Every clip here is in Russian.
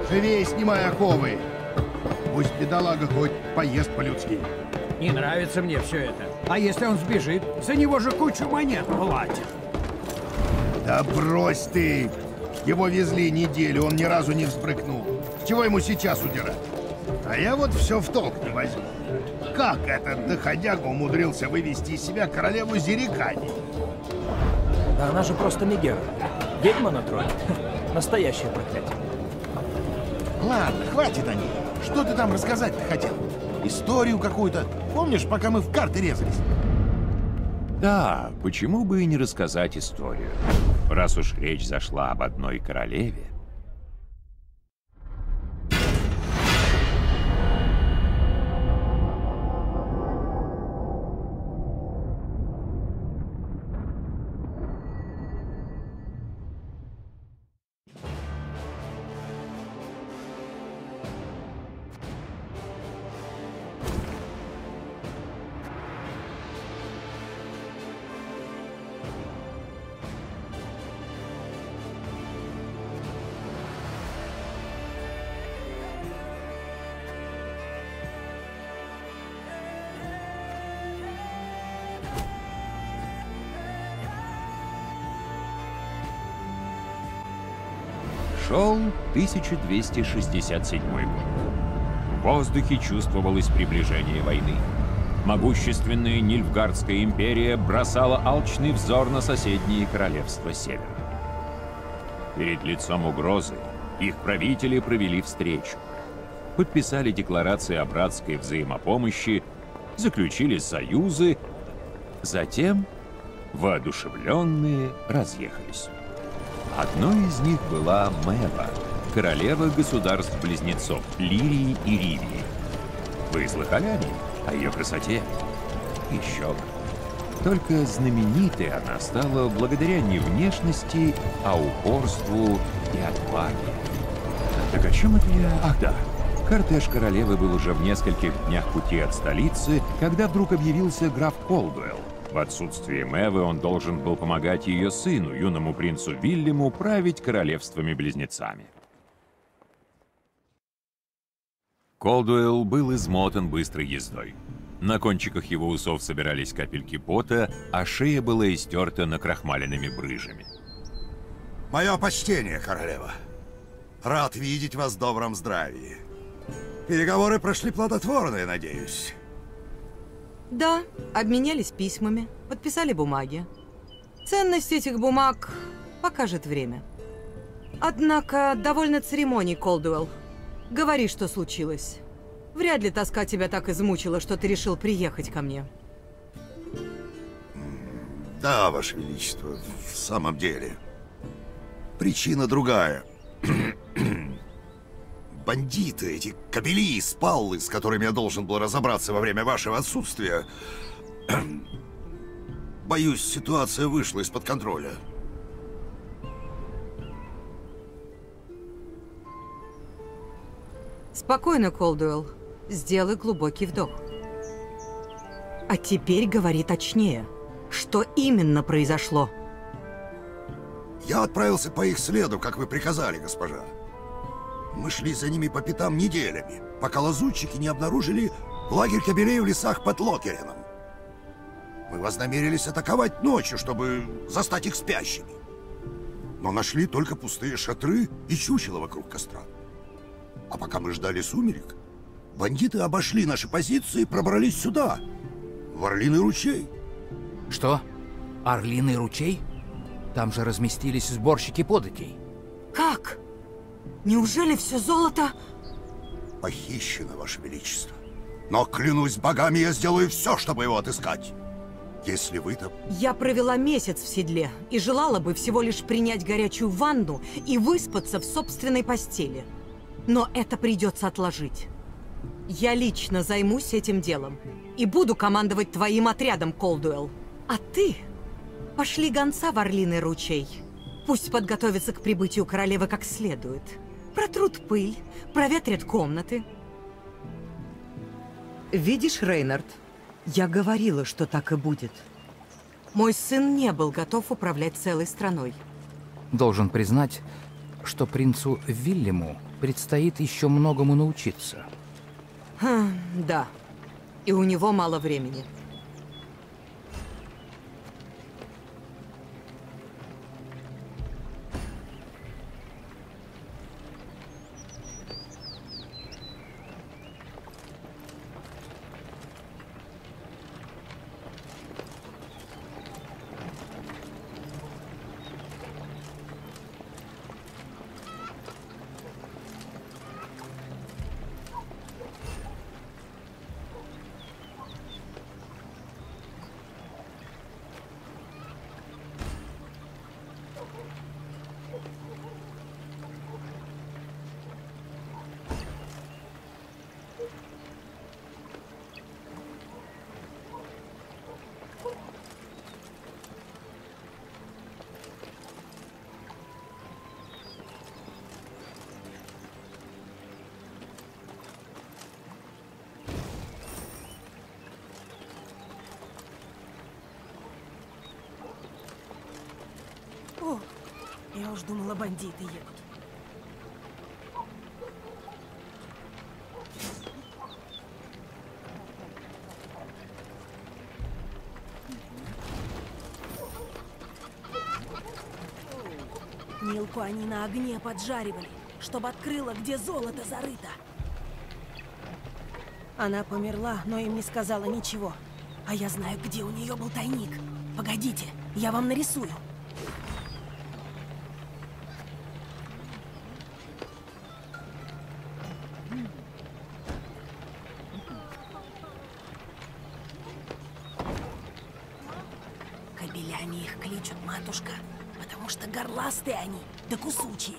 Живее снимай оковы! Пусть бедолага хоть поест по-людски. Не нравится мне все это. А если он сбежит? За него же кучу монет платят. Да брось ты! Его везли неделю, он ни разу не взбрыкнул. Чего ему сейчас удирать? А я вот все в толк не возьму. Как этот доходяга умудрился вывести из себя королеву Зерикани? Да она же просто Мегера. Ведьма на троне. Настоящее проклятие. Ладно, хватит о ней. Что ты там рассказать-то хотел? Историю какую-то? Помнишь, пока мы в карты резались? Да, почему бы и не рассказать историю? Раз уж речь зашла об одной королеве. Шел 1267 год. В воздухе чувствовалось приближение войны. Могущественная Нильфгардская империя бросала алчный взор на соседние королевства Севера. Перед лицом угрозы их правители провели встречу. Подписали декларации о братской взаимопомощи, заключили союзы, затем, воодушевленные, разъехались. Одной из них была Мэва, королева государств-близнецов Лирии и Ривии. Вы слыхали о ней? О ее красоте? Еще бы. Только знаменитой она стала благодаря не внешности, а упорству и отваге. Так о чем это я? Ах да. Кортеж королевы был уже в нескольких днях пути от столицы, когда вдруг объявился граф Колдуэлл. В отсутствие Мэвы он должен был помогать ее сыну, юному принцу Вильяму, править королевствами-близнецами. Колдуэлл был измотан быстрой ездой. На кончиках его усов собирались капельки пота, а шея была истерта накрахмаленными брыжами. Мое почтение, королева. Рад видеть вас в добром здравии. Переговоры прошли плодотворно, я надеюсь. Да, обменялись письмами, подписали бумаги. Ценность этих бумаг покажет время. Однако, довольно церемоний, Колдуэлл. Говори, что случилось. Вряд ли тоска тебя так измучила, что ты решил приехать ко мне. Да, Ваше Величество, в самом деле. Причина другая. Бандиты, эти кобели, спаллы, с которыми я должен был разобраться во время вашего отсутствия. Боюсь, ситуация вышла из-под контроля. Спокойно, Колдуэлл. Сделай глубокий вдох. А теперь говори точнее. Что именно произошло? Я отправился по их следу, как вы приказали, госпожа. Мы шли за ними по пятам неделями, пока лазутчики не обнаружили лагерь кобелей в лесах под Локереном. Мы вознамерились атаковать ночью, чтобы застать их спящими. Но нашли только пустые шатры и чучело вокруг костра. А пока мы ждали сумерек, бандиты обошли наши позиции и пробрались сюда, в Орлиный ручей. Что? Орлиный ручей? Там же разместились сборщики податей. Как? Неужели все золото... Похищено, Ваше Величество. Но, клянусь богами, я сделаю все, чтобы его отыскать. Если вы там... Я провела месяц в седле и желала бы всего лишь принять горячую ванну и выспаться в собственной постели. Но это придется отложить. Я лично займусь этим делом и буду командовать твоим отрядом, Колдуэлл. А ты пошли гонца в Орлиный ручей. Пусть подготовится к прибытию королевы как следует. Протрут пыль, проветрят комнаты. Видишь, Рейнард, я говорила, что так и будет. Мой сын не был готов управлять целой страной. Должен признать, что принцу Вильяму предстоит еще многому научиться. Да. И у него мало времени. О, я уж думала, бандиты едут. Нилку они на огне поджаривали, чтобы открыла, где золото зарыто. Она померла, но им не сказала ничего. А я знаю, где у нее был тайник. Погодите, я вам нарисую. Кобелями их кличут, матушка, потому что горластые они, да кусучие.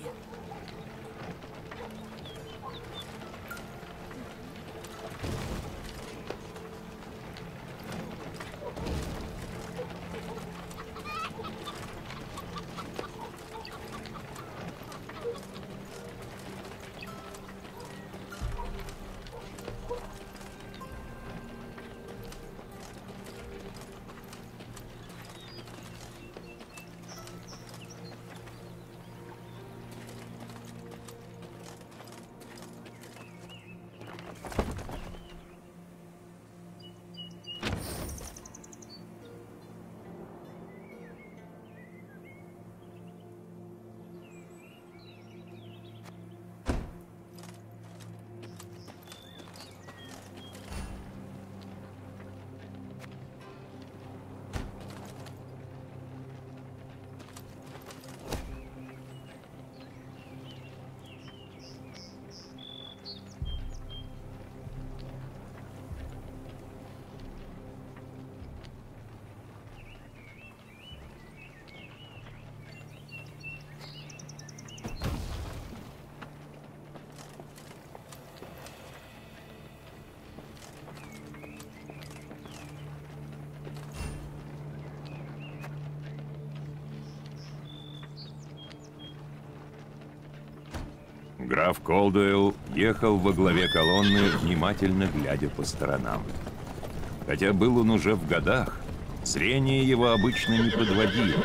Граф Колдуэлл ехал во главе колонны, внимательно глядя по сторонам. Хотя был он уже в годах, зрение его обычно не подводило.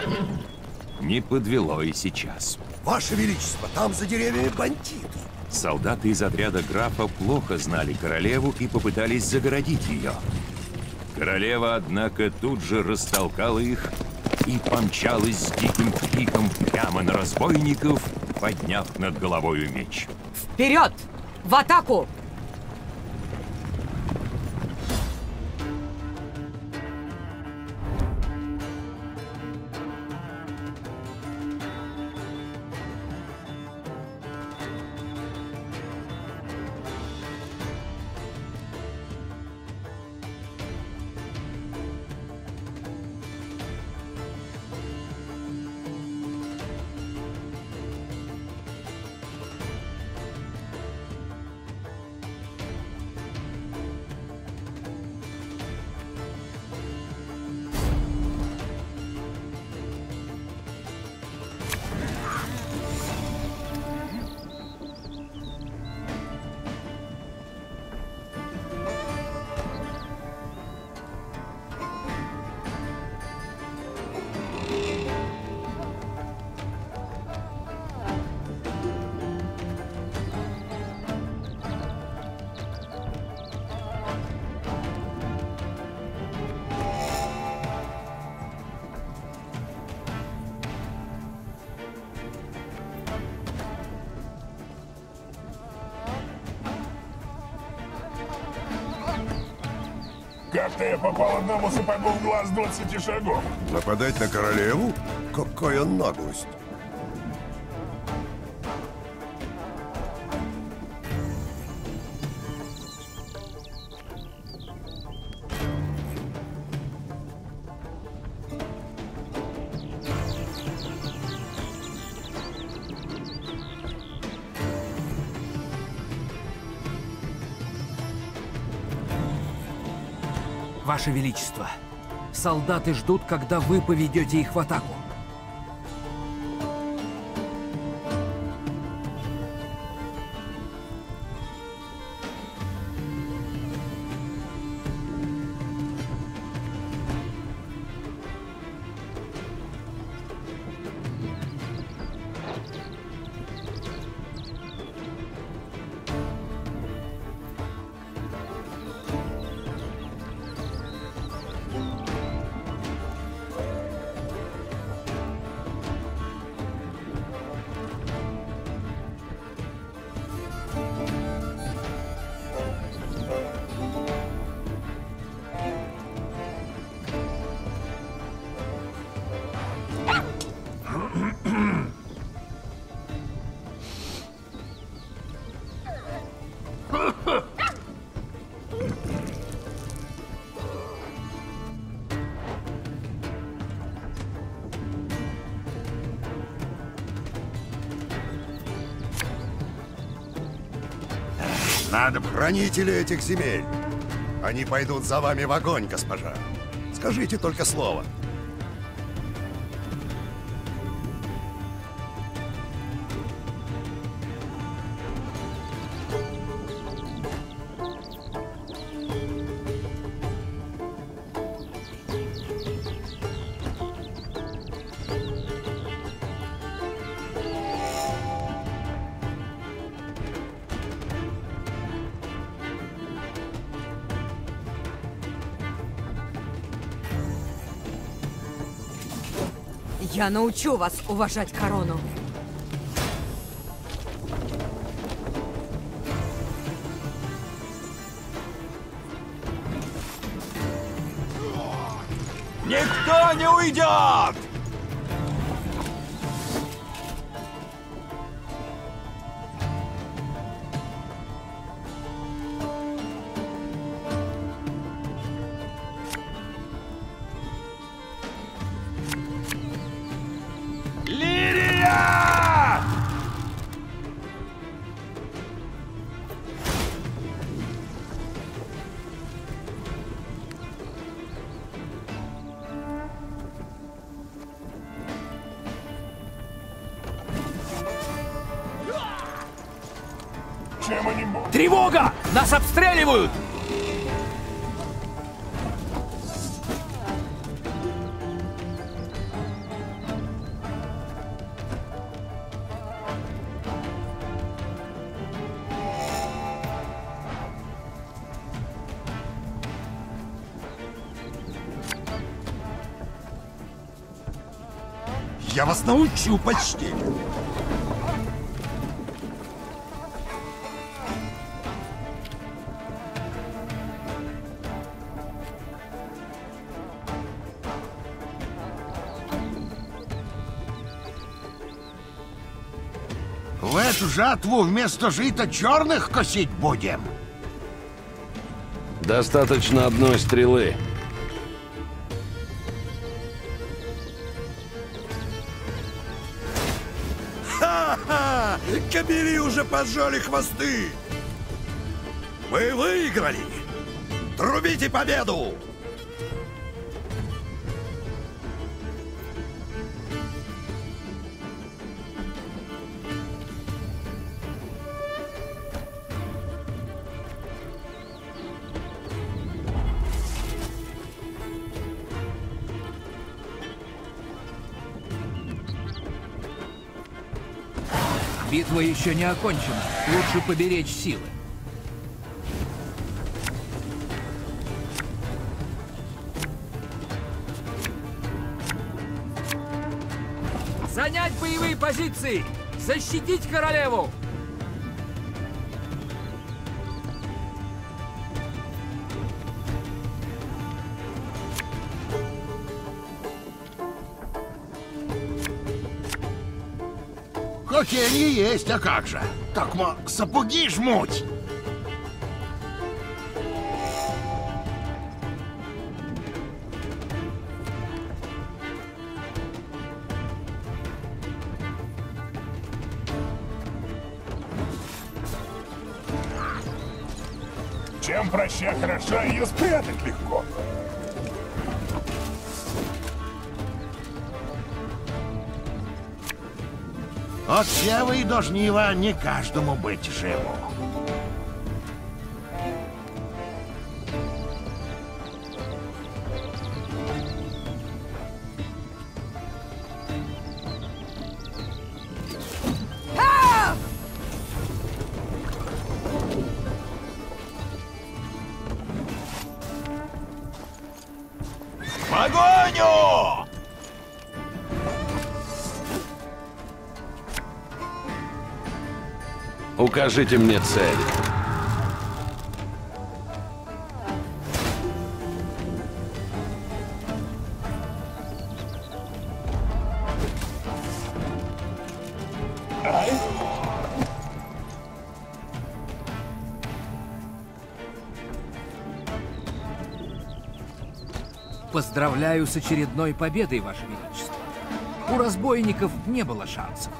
Не подвело и сейчас. Ваше Величество, там за деревьями бандиты. Солдаты из отряда графа плохо знали королеву и попытались загородить ее. Королева, однако, тут же растолкала их и помчалась с диким криком прямо на разбойников, подняв над головою меч. Вперед! В атаку! Как-то я попал одному сапогу в глаз 20 шагов. Нападать на королеву? Какая наглость! Ваше Величество, солдаты ждут, когда вы поведете их в атаку. Надо хранители этих земель. Они пойдут за вами в огонь, госпожа. Скажите только слово. Я научу вас уважать корону. Никто не уйдет! Тревога! Нас обстреливают! Я вас научу почти. В эту жатву вместо жита черных косить будем? Достаточно одной стрелы. Ха-ха! Кабели уже поджали хвосты! Мы выиграли! Трубите победу! Битва еще не окончена. Лучше поберечь силы. Занять боевые позиции! Защитить королеву! Кофейни есть, а как же? Так сапоги жмуть. Чем проще хороша, ее спрятать легко. От севы до жнива не каждому быть живу. Погоню! Укажите мне цель. Поздравляю с очередной победой, Ваше Величество. У разбойников не было шансов.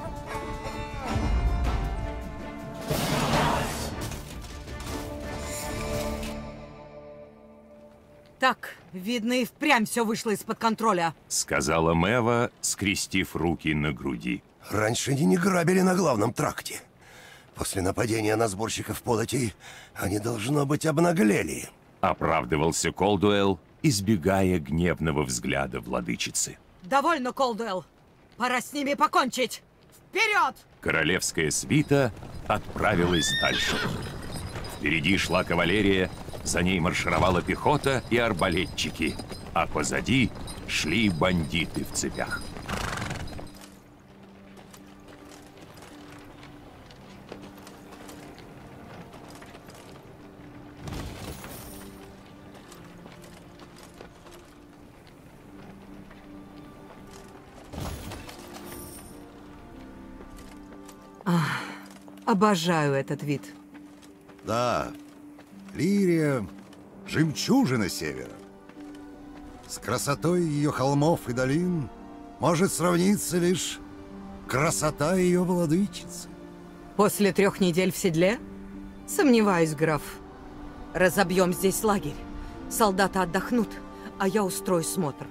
Так, видно, и впрямь все вышло из-под контроля. Сказала Мэва, скрестив руки на груди. Раньше они не грабили на главном тракте. После нападения на сборщиков податей они, должно быть, обнаглели. Оправдывался Колдуэлл, избегая гневного взгляда владычицы. Довольно, Колдуэлл. Пора с ними покончить. Вперед! Королевская свита отправилась дальше. Впереди шла кавалерия, за ней маршировала пехота и арбалетчики, а позади шли бандиты в цепях. Обожаю этот вид. Да, Лирия — жемчужина севера. С красотой ее холмов и долин может сравниться лишь красота ее владычицы. После 3 недель в седле? Сомневаюсь, граф. Разобьем здесь лагерь. Солдаты отдохнут, а я устрою смотр.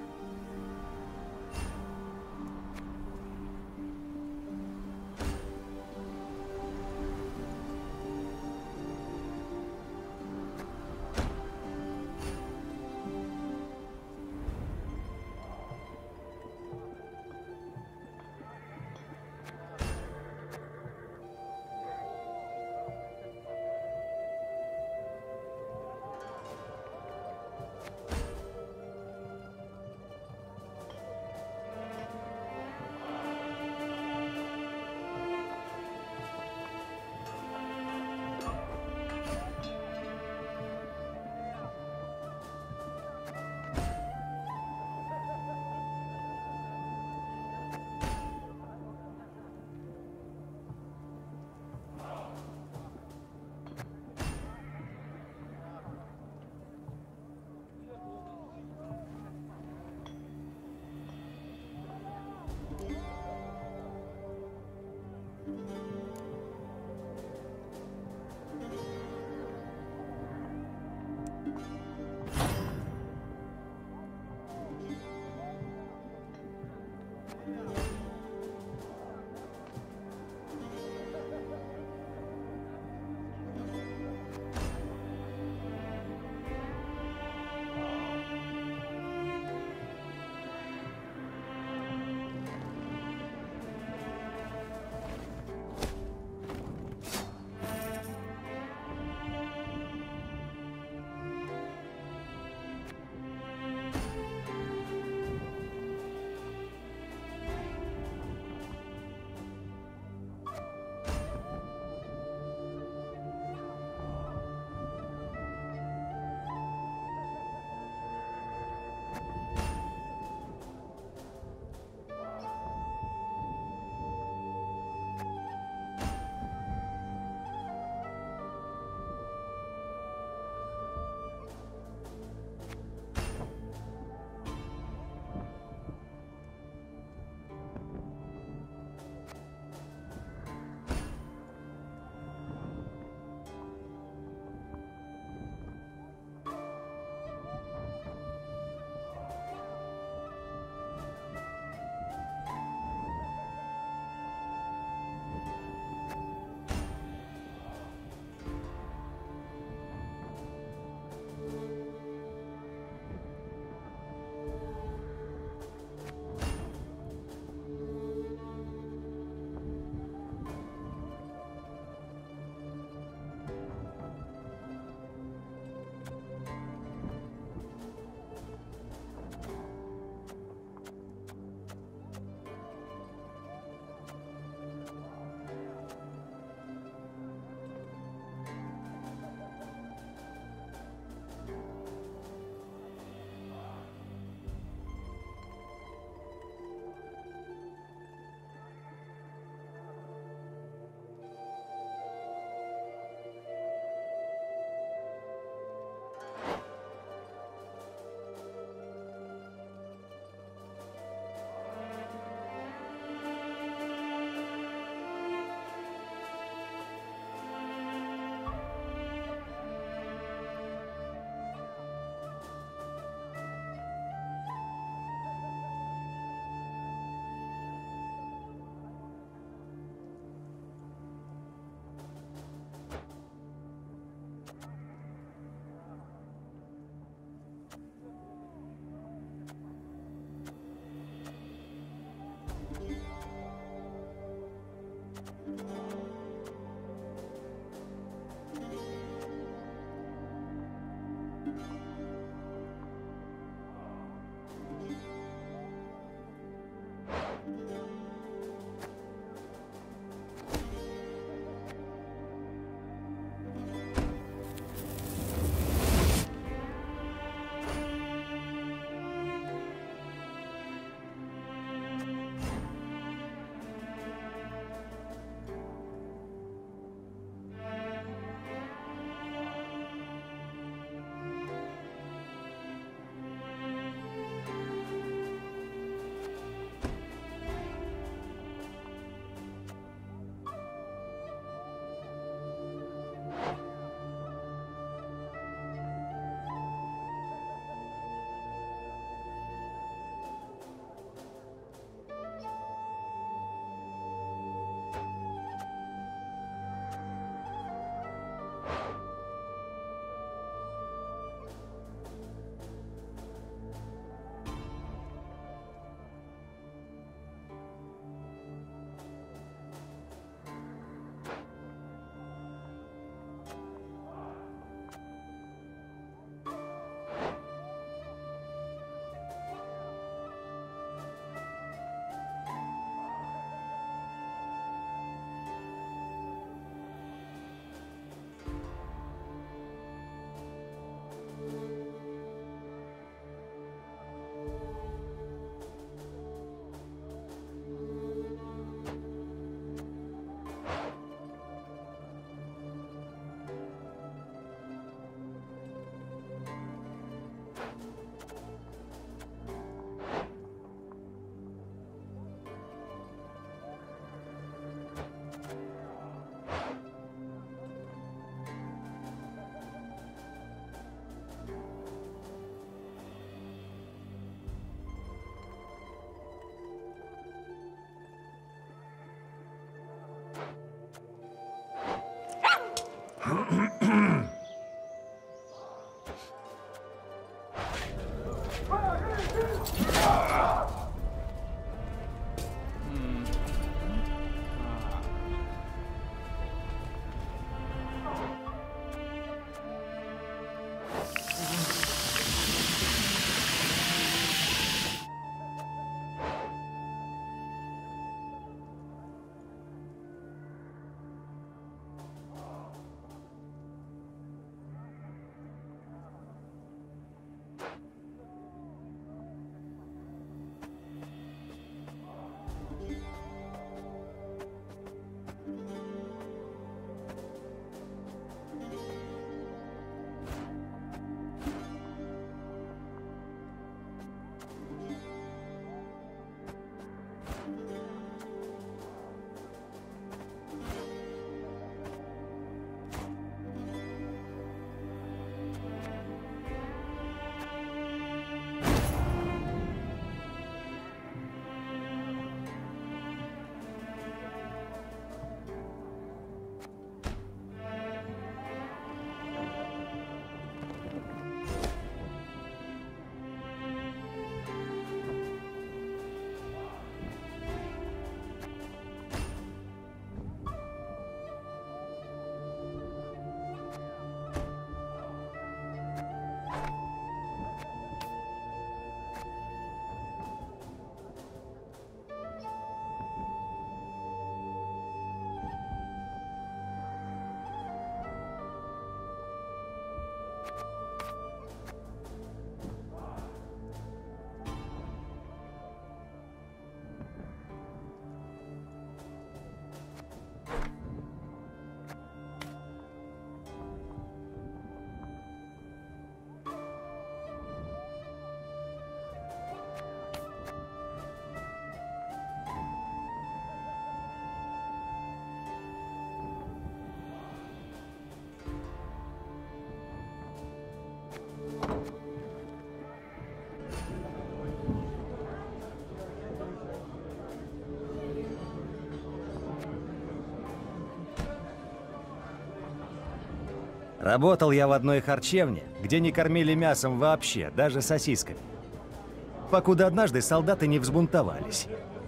Работал я в одной харчевне, где не кормили мясом вообще, даже сосисками. Покуда однажды солдаты не взбунтовались.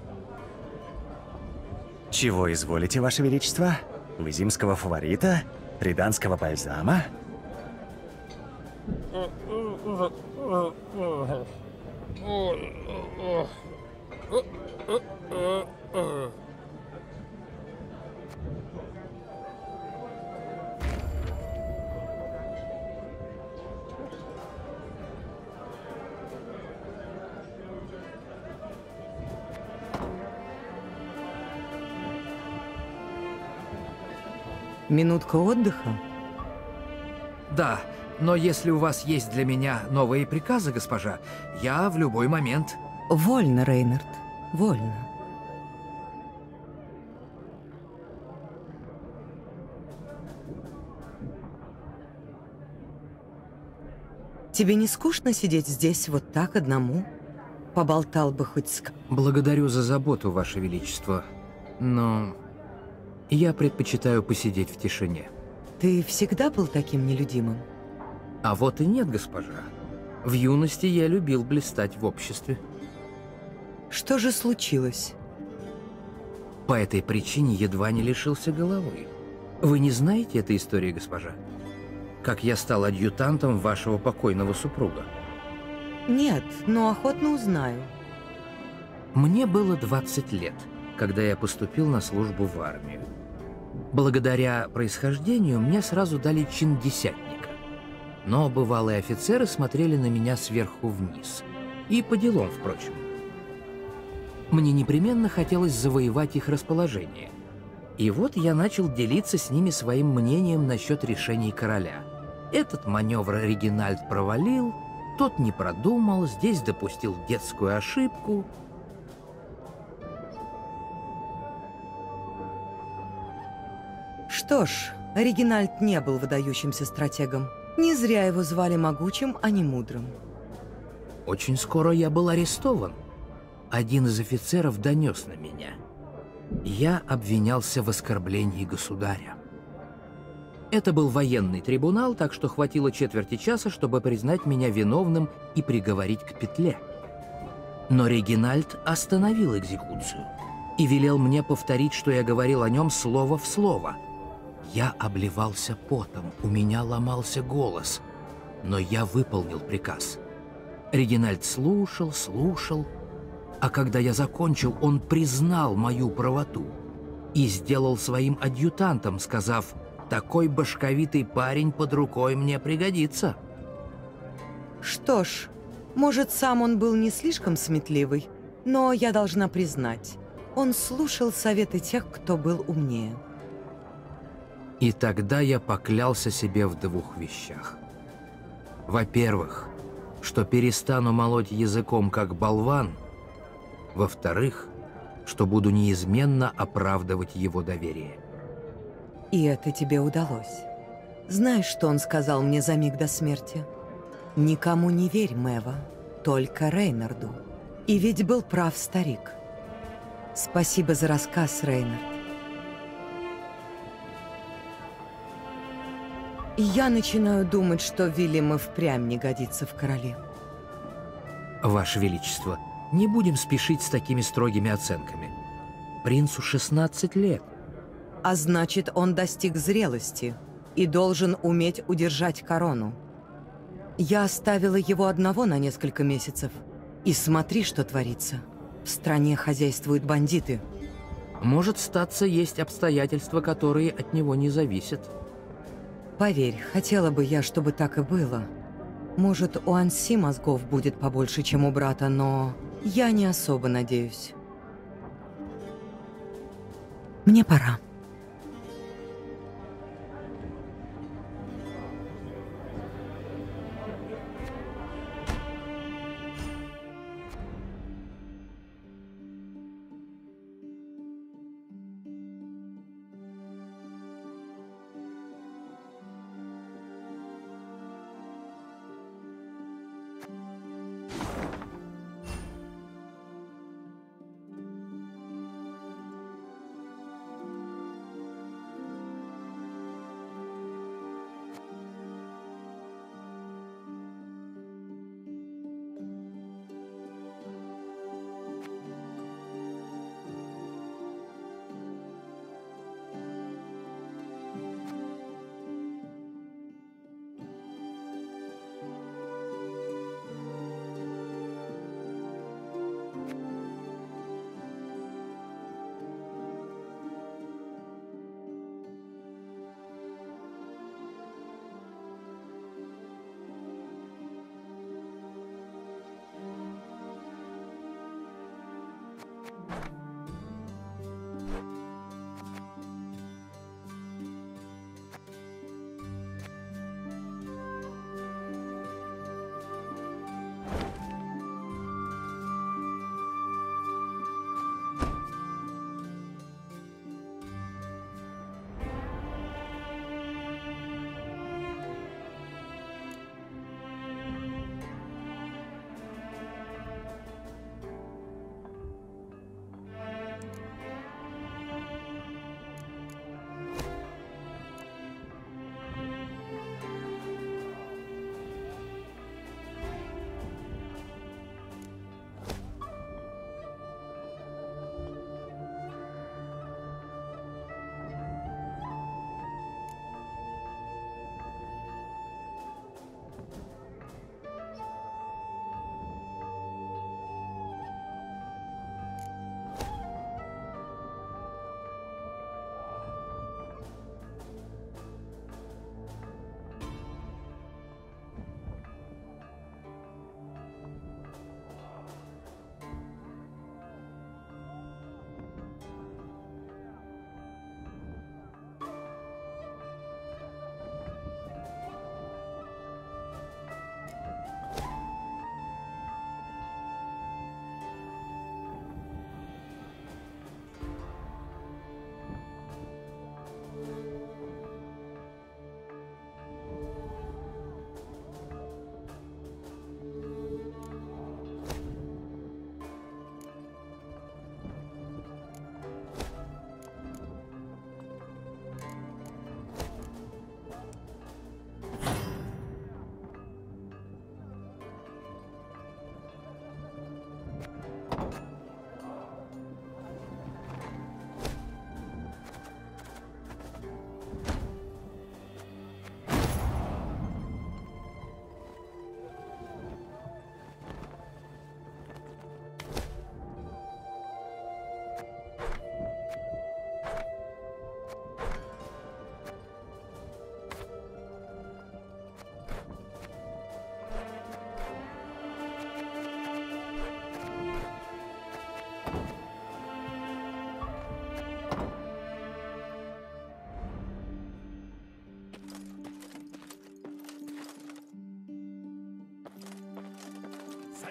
Чего изволите, Ваше Величество? Визимского фаворита? Риданского бальзама? Минутка отдыха? Да, но если у вас есть для меня новые приказы, госпожа, я в любой момент... Вольно, Рейнард, вольно. Тебе не скучно сидеть здесь вот так одному? Поболтал бы хоть с... Благодарю за заботу, Ваше Величество, но я предпочитаю посидеть в тишине. Ты всегда был таким нелюдимым? А вот и нет, госпожа. В юности я любил блистать в обществе. Что же случилось? По этой причине едва не лишился головы. Вы не знаете этой истории, госпожа? Как я стал адъютантом вашего покойного супруга? Нет, но охотно узнаю. Мне было 20 лет, когда я поступил на службу в армию. Благодаря происхождению мне сразу дали чин десятника. Но бывалые офицеры смотрели на меня сверху вниз. И по делам, впрочем. Мне непременно хотелось завоевать их расположение. И вот я начал делиться с ними своим мнением насчет решений короля. Этот маневр Регинальд провалил, тот не продумал, здесь допустил детскую ошибку. Что ж, Регинальд не был выдающимся стратегом. Не зря его звали могучим, а не мудрым. Очень скоро я был арестован. Один из офицеров донес на меня. Я обвинялся в оскорблении государя. Это был военный трибунал, так что хватило четверти часа, чтобы признать меня виновным и приговорить к петле. Но Регинальд остановил экзекуцию и велел мне повторить, что я говорил о нем слово в слово. Я обливался потом, у меня ломался голос, но я выполнил приказ. Регинальд слушал, а когда я закончил, он признал мою правоту и сделал своим адъютантом, сказав: «Такой башковитый парень под рукой мне пригодится». Что ж, может, сам он был не слишком сметливый, но я должна признать, он слушал советы тех, кто был умнее. И тогда я поклялся себе в двух вещах. Во-первых, что перестану молоть языком, как болван. Во-вторых, что буду неизменно оправдывать его доверие. И это тебе удалось. Знаешь, что он сказал мне за миг до смерти? «Никому не верь, Мэва, только Рейнарду». И ведь был прав старик. Спасибо за рассказ, Рейнард. И я начинаю думать, что Вильям и впрямь не годится в короле. Ваше Величество, не будем спешить с такими строгими оценками. Принцу 16 лет. А значит, он достиг зрелости и должен уметь удержать корону. Я оставила его одного на несколько месяцев. И смотри, что творится. В стране хозяйствуют бандиты. Может статься, есть обстоятельства, которые от него не зависят. Поверь, хотела бы я, чтобы так и было. Может, у Анси мозгов будет побольше, чем у брата, но я не особо надеюсь. Мне пора.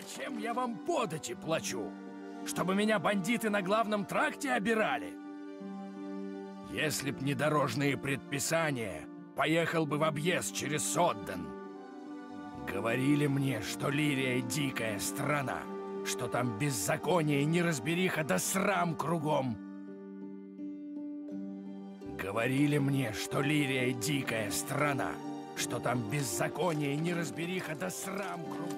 Зачем я вам подати плачу? Чтобы меня бандиты на главном тракте обирали? Если б не дорожные предписания, поехал бы в объезд через Содден. Говорили мне, что Лирия дикая страна, что там беззаконие, неразбериха да срам кругом. Говорили мне, что Лирия дикая страна, что там беззаконие, неразбериха да срам кругом.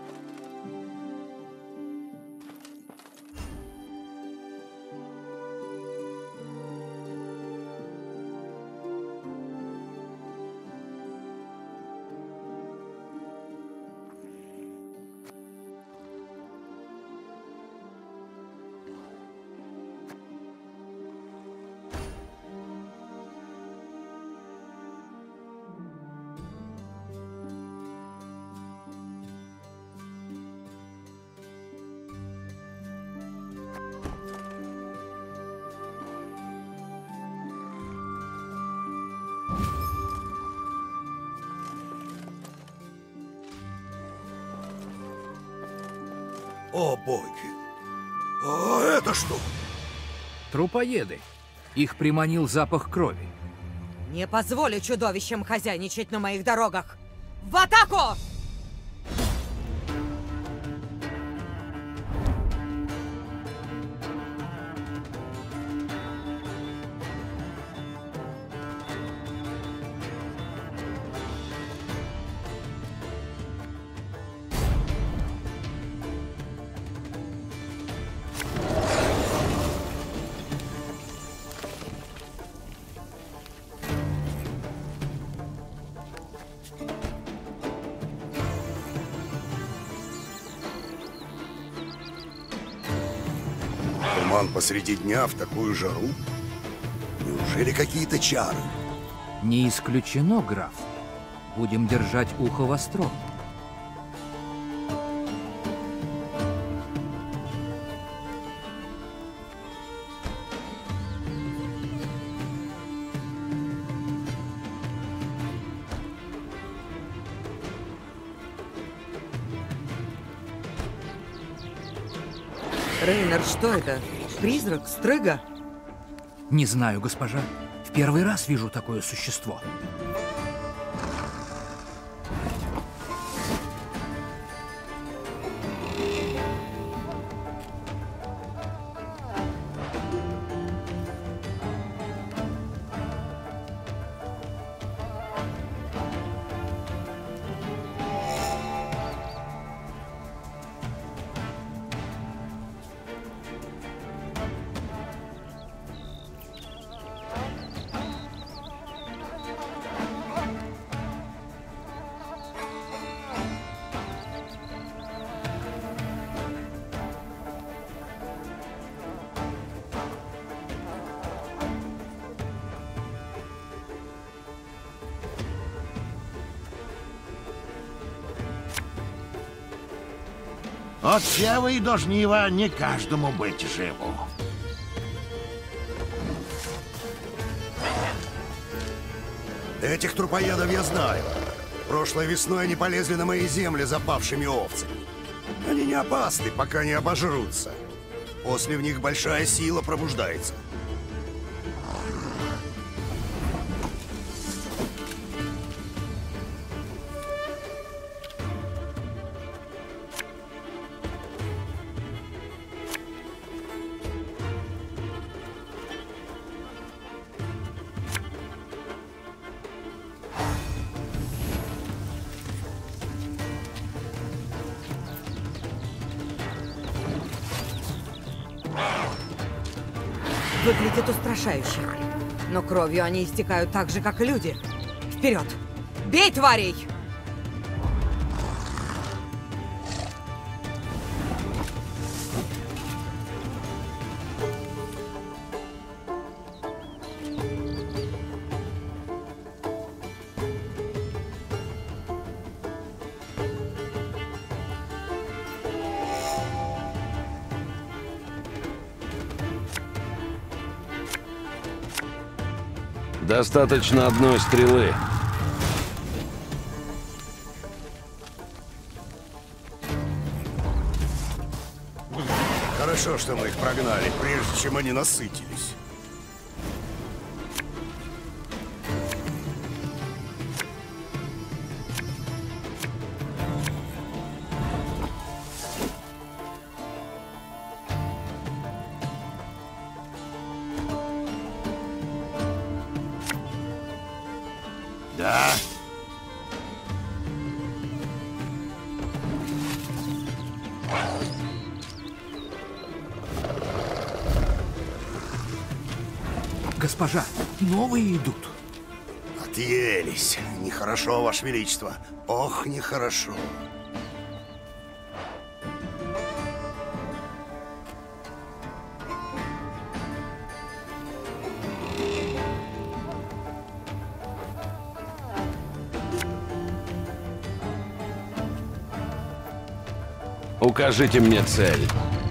О, боги! А это что? Трупоеды. Их приманил запах крови. Не позволю чудовищам хозяйничать на моих дорогах! В атаку! Туман посреди дня в такую жару? Неужели какие-то чары? Не исключено, граф. Будем держать ухо востро. Рейнер, что это? Призрак? Стрыга? Не знаю, госпожа. В первый раз вижу такое существо. От сяви до жніва не каждому быть живу. Этих трупоедов я знаю. Прошлой весной они полезли на мои земли запавшими овцами. Они не опасны, пока не обожрутся. После в них большая сила пробуждается. Выглядит устрашающе. Но кровью они истекают так же, как и люди. Вперед! Бей, тварей! Достаточно одной стрелы. Хорошо, что мы их прогнали, прежде чем они насытились. Да. Госпожа, новые идут. Отъелись. Нехорошо, Ваше Величество. Ох, нехорошо. Укажите мне цель.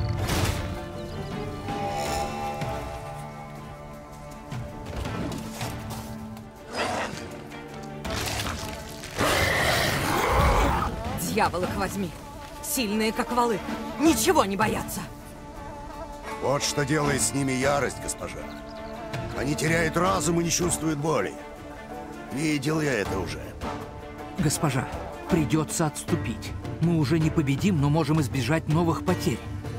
Дьявол их возьми. Сильные, как валы. Ничего не боятся. Вот что делает с ними ярость, госпожа. Они теряют разум и не чувствуют боли. Видел я это уже. Госпожа, придется отступить. Мы уже не победим, но можем избежать новых потерь.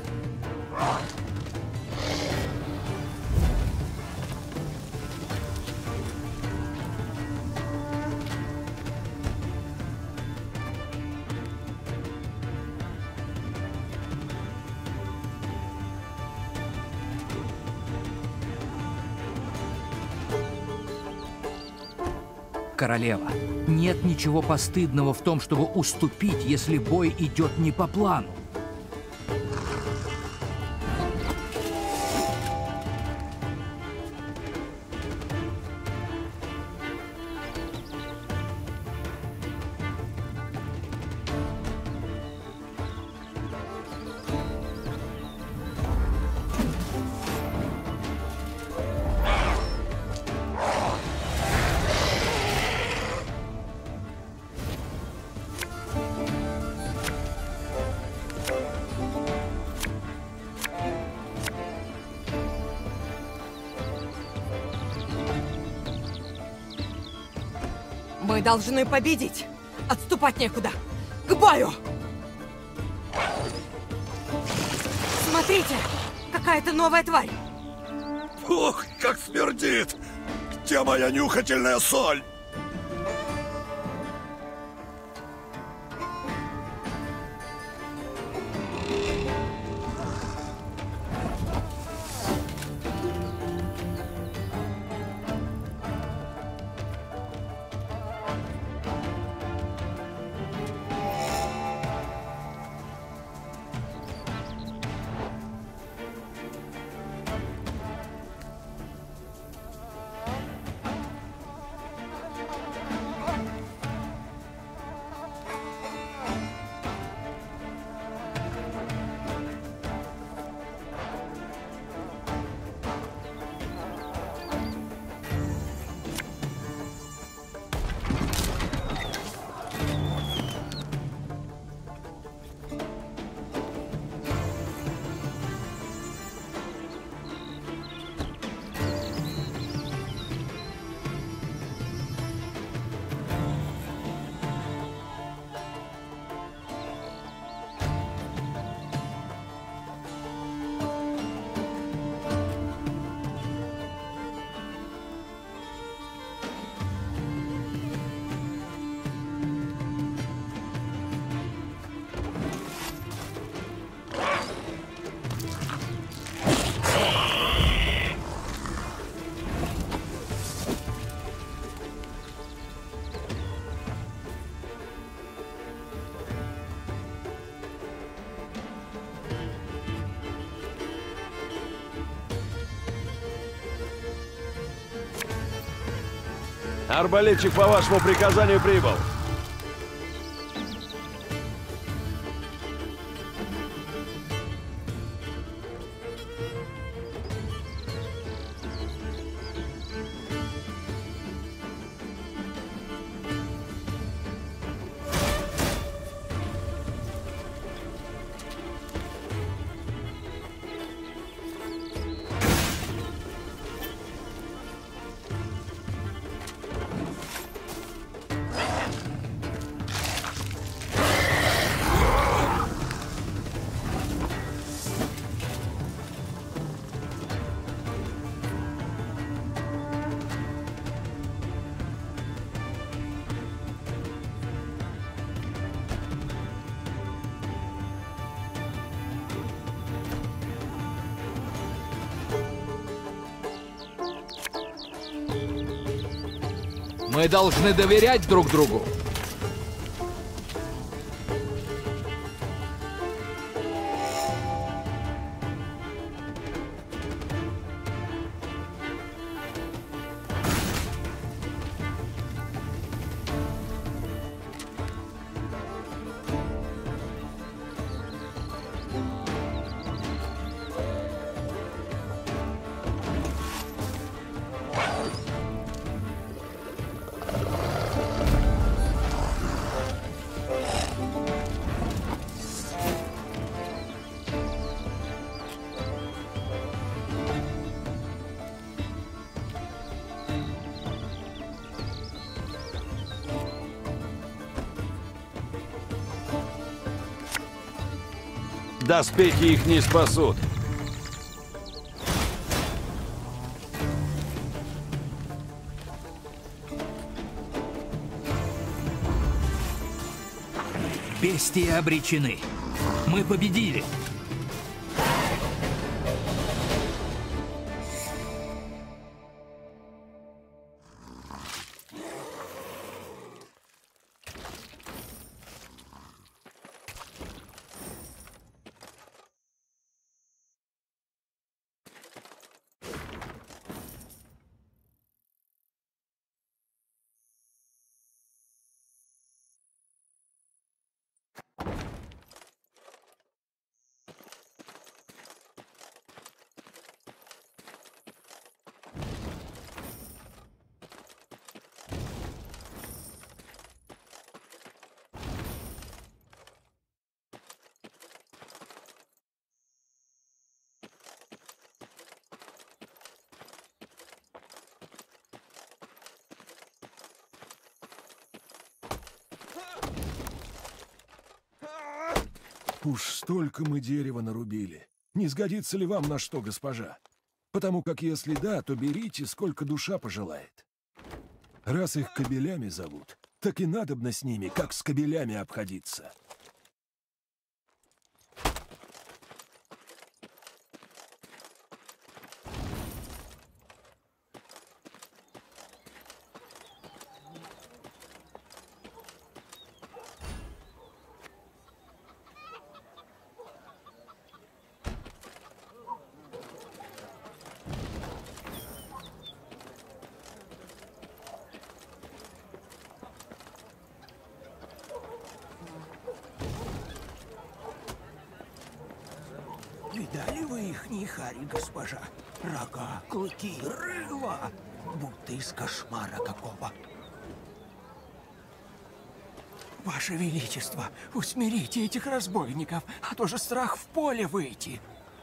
Королева, нет ничего постыдного в том, чтобы уступить, если бой идет не по плану. Мы должны победить. Отступать некуда. К бою! Смотрите! Какая-то новая тварь! Ох, как смердит! Где моя нюхательная соль? Арбалетчик по вашему приказанию прибыл. Мы должны доверять друг другу. Доспехи их не спасут. Бестии обречены. Мы победили. Уж столько мы дерева нарубили. Не сгодится ли вам на что, госпожа? Потому как если да, то берите, сколько душа пожелает. Раз их кобелями зовут, так и надобно с ними, как с кобелями, обходиться. Видали вы их, Хари, госпожа? Рога, клыки, рыло, будто из кошмара какого. Ваше Величество, усмирите этих разбойников, а то же страх в поле выйти.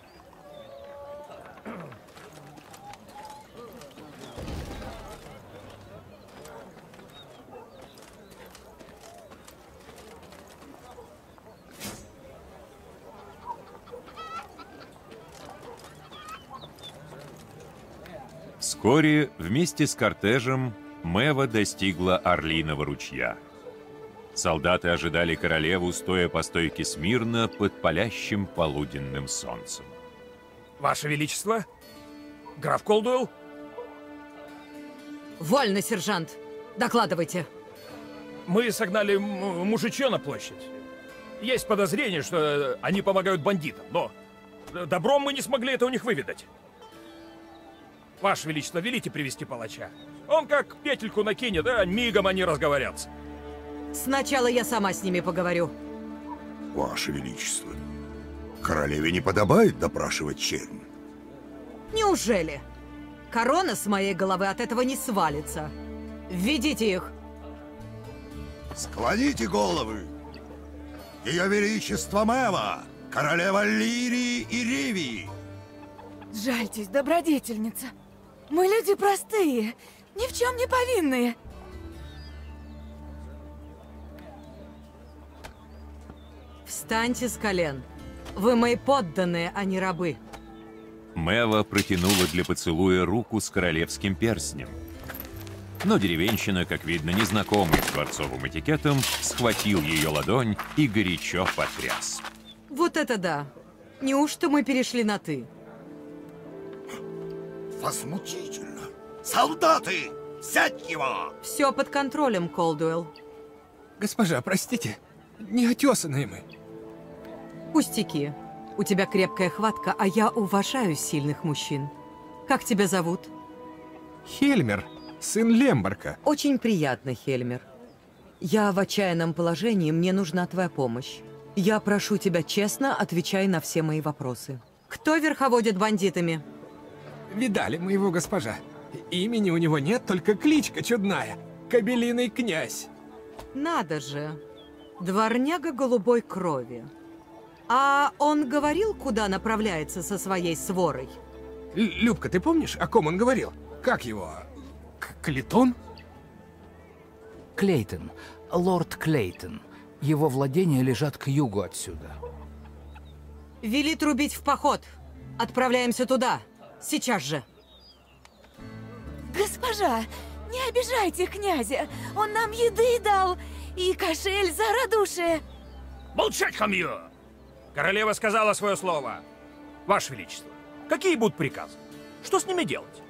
Вскоре вместе с кортежем Мэва достигла Орлиного ручья. Солдаты ожидали королеву, стоя по стойке смирно под палящим полуденным солнцем. Ваше Величество? Граф Колдуэлл? Вольно, сержант. Докладывайте. Мы согнали мужичье на площадь. Есть подозрение, что они помогают бандитам, но добром мы не смогли это у них выведать. Ваше Величество, велите привести палача. Он как петельку накинет, а мигом они разговорятся. Сначала я сама с ними поговорю. Ваше Величество, королеве не подобает допрашивать чернь. Неужели? Корона с моей головы от этого не свалится. Введите их. Склоните головы. Ее Величество Мэва, королева Лирии и Ривии. Жальтесь, добродетельница. Мы люди простые, ни в чем не повинные. Встаньте с колен. Вы мои подданные, а не рабы. Мэва протянула для поцелуя руку с королевским перстнем. Но деревенщина, как видно, незнакомый с дворцовым этикетом, схватил ее ладонь и горячо потряс. Вот это да. Неужто мы перешли на «ты»? Возмутительно. Солдаты, Взять его! Все под контролем, Колдуэлл. Госпожа, простите, неотесанные мы. Пустяки. У тебя крепкая хватка, а я уважаю сильных мужчин. Как тебя зовут? Хельмер, сын Лембарка. Очень приятно, Хельмер. Я в отчаянном положении, мне нужна твоя помощь. Я прошу тебя честно, отвечай на все мои вопросы. Кто верховодит бандитами? Видали мы его, госпожа. Имени у него нет, только кличка чудная. Кобелиный князь. Надо же. Дворняга голубой крови. А он говорил, куда направляется со своей сворой? Любка, ты помнишь, о ком он говорил? Как его? Клитон? Клейтон. Лорд Клейтон. Его владения лежат к югу отсюда. Вели трубить в поход. Отправляемся туда. Сейчас же. Госпожа, не обижайте князя. Он нам еды дал и кошель за радушие. Молчать, хамье! Королева сказала свое слово. Ваше Величество, какие будут приказы? Что с ними делать?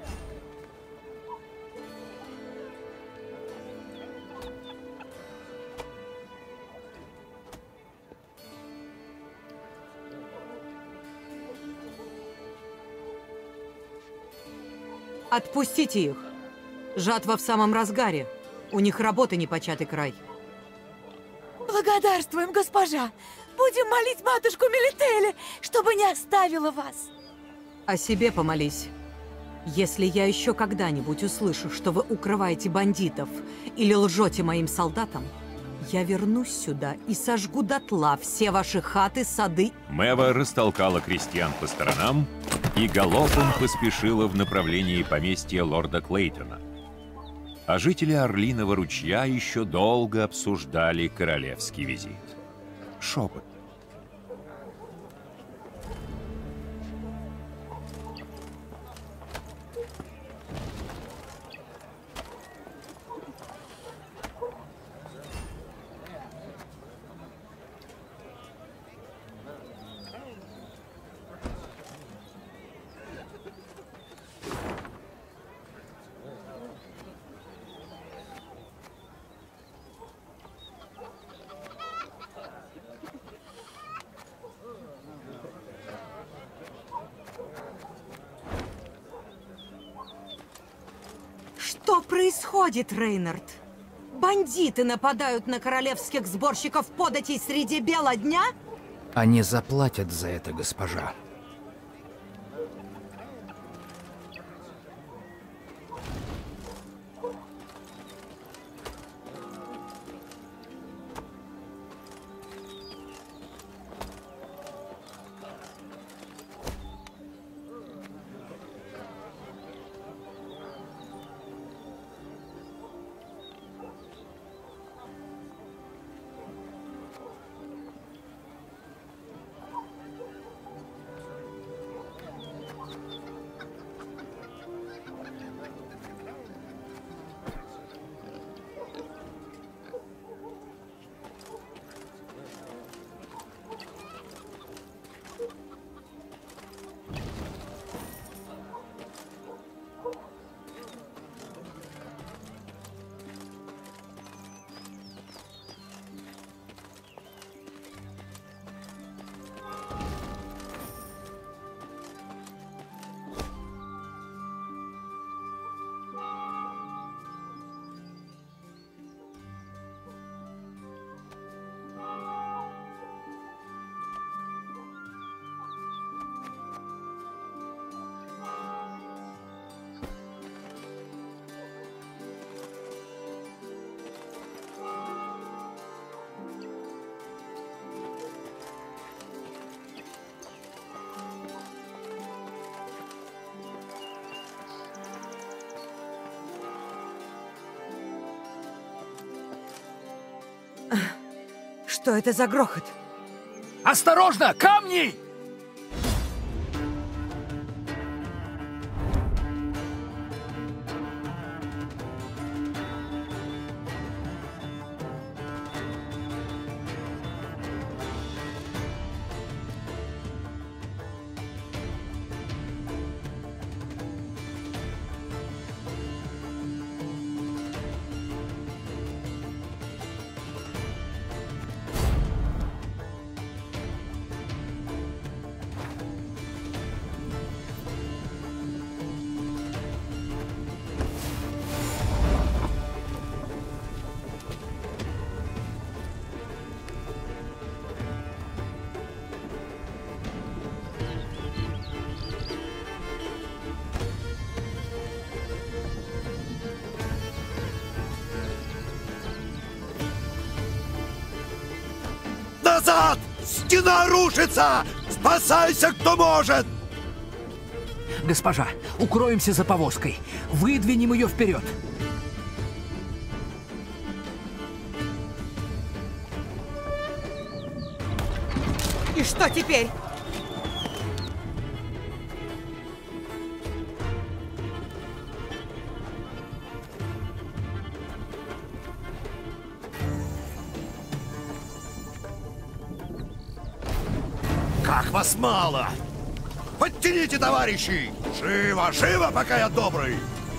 Отпустите их. Жатва в самом разгаре. У них работы непочатый край. Благодарствуем, госпожа. Будем молить матушку Мелителе, чтобы не оставила вас. О себе помолись. Если я еще когда-нибудь услышу, что вы укрываете бандитов или лжете моим солдатам, я вернусь сюда и сожгу дотла все ваши хаты, сады. Мэва растолкала крестьян по сторонам и галопом поспешила в направлении поместья лорда Клейтона. А жители Орлиного ручья еще долго обсуждали королевский визит. Шепот. Что происходит, Рейнард? Бандиты нападают на королевских сборщиков податей среди бела дня? Они заплатят за это, госпожа. Что это за грохот? Осторожно, камни! Назад! Стена рушится! Спасайся, кто может! Госпожа, укроемся за повозкой. Выдвинем ее вперед. И что теперь? Как вас мало! Подтяните, товарищи! Живо, живо, пока я добрый!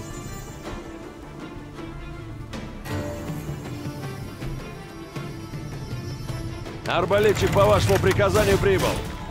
Арбалетчик по вашему приказанию прибыл.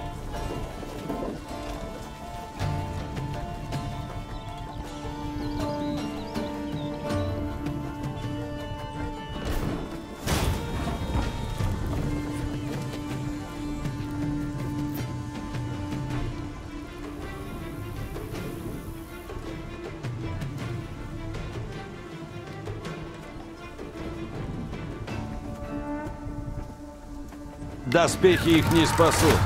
Доспехи их не спасут.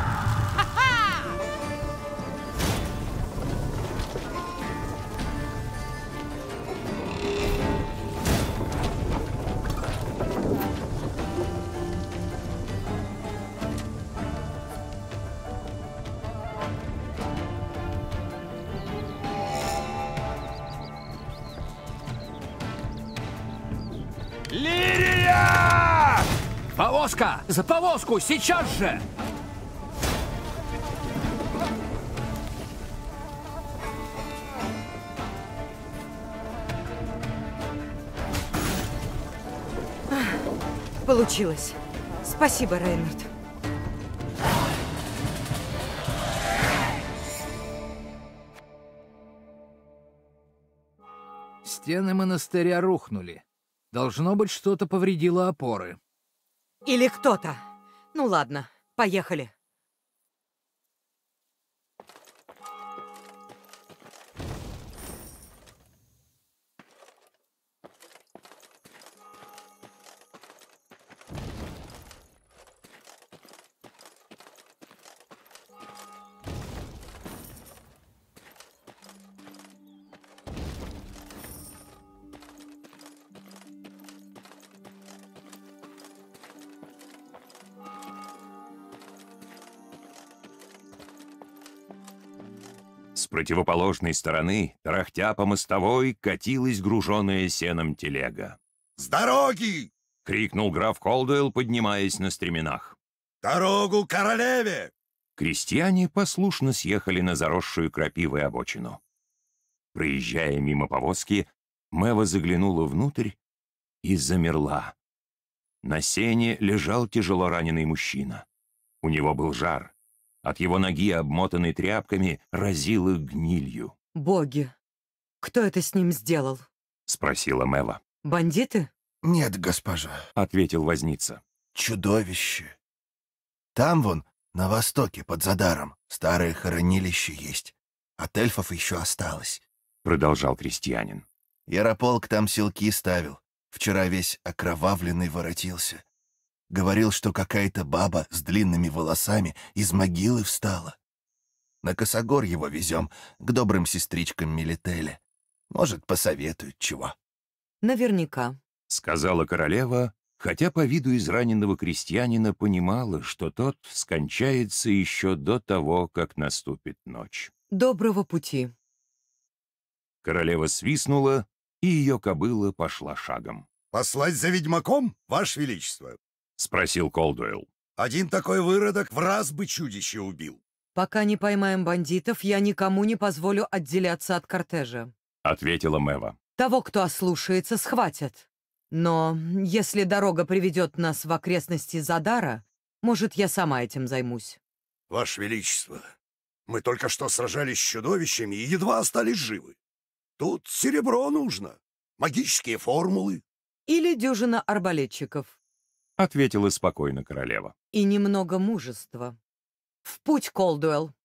Лирия! Повозка! За повозку! Сейчас же! Получилось. Спасибо, Рейнард. Стены монастыря рухнули. Должно быть, что-то повредило опоры. Или кто-то. Ну ладно, поехали. С противоположной стороны, тарахтя по мостовой, катилась груженная сеном телега. «С дороги!» — крикнул граф Колдуэлл, поднимаясь на стременах. «Дорогу королеве!» Крестьяне послушно съехали на заросшую крапивой обочину. Проезжая мимо повозки, Мэва заглянула внутрь и замерла. На сене лежал тяжело раненый мужчина. У него был жар. От его ноги, обмотанной тряпками, разило гнилью. Боги, кто это с ним сделал? — спросила Мэва. Бандиты? Нет, госпожа, — ответил возница. Чудовище. Там вон, на востоке, под Задаром, старое хоронилище есть. От эльфов еще осталось. — продолжал крестьянин. Ярополк там селки ставил. Вчера весь окровавленный воротился. Говорил, что какая-то баба с длинными волосами из могилы встала. На Косогор его везем, к добрым сестричкам Мелителе. Может, посоветуют чего. Наверняка, — сказала королева, хотя по виду израненного крестьянина понимала, что тот скончается еще до того, как наступит ночь. Доброго пути. Королева свистнула, и ее кобыла пошла шагом. «Послать за ведьмаком, Ваше Величество?» — спросил Колдуэлл. «Один такой выродок в раз бы чудище убил». Пока не поймаем бандитов, я никому не позволю отделяться от кортежа. — ответила Мэва. Того, кто ослушается, схватят. Но если дорога приведет нас в окрестности Задара, может, я сама этим займусь. «Ваше Величество, мы только что сражались с чудовищами и едва остались живы. Тут серебро нужно, магические формулы». Или дюжина арбалетчиков. — ответила спокойно королева. И немного мужества. В путь, Колдуэлл.